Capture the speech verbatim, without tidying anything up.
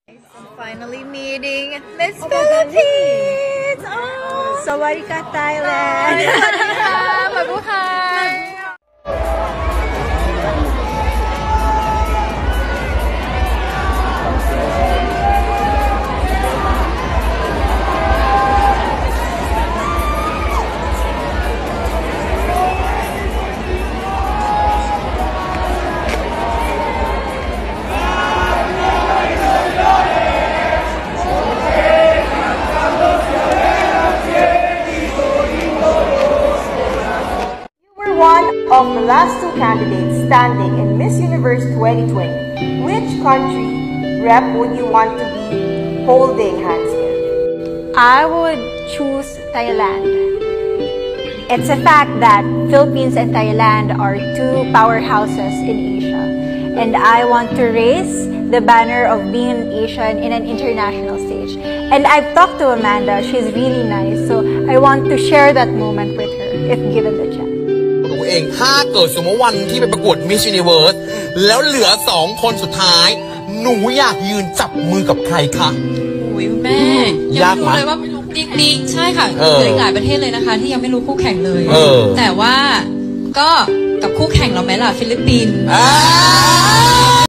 Finally meeting Miss Philippines! Oh! Sawadee ka, Thailand! Mabuhay! One of the last two candidates standing in Miss Universe twenty twenty. Which country rep would you want to be holding hands with? I would choose Thailand. It's a fact that Philippines and Thailand are two powerhouses in Asia. And I want to raise the banner of being an Asian in an international stage. And I've talked to Amanda. She's really nice. So I want to share that moment with her if given the chance. เองถ้าเกิดสมมติวันที่ไปประกวด Miss Universe แล้วเหลือสองคนสุดท้ายหนูอยากยืนจับมือกับใครคะโอ้ยแม่ยังไม่รู้เลยว่าดีดีใช่ค่ะเหลืออีกหลายประเทศเลยนะคะที่ยังไม่รู้คู่แข่งเลยแต่ว่าก็กับคู่แข่งเราไหมล่ะฟิลิปปินส์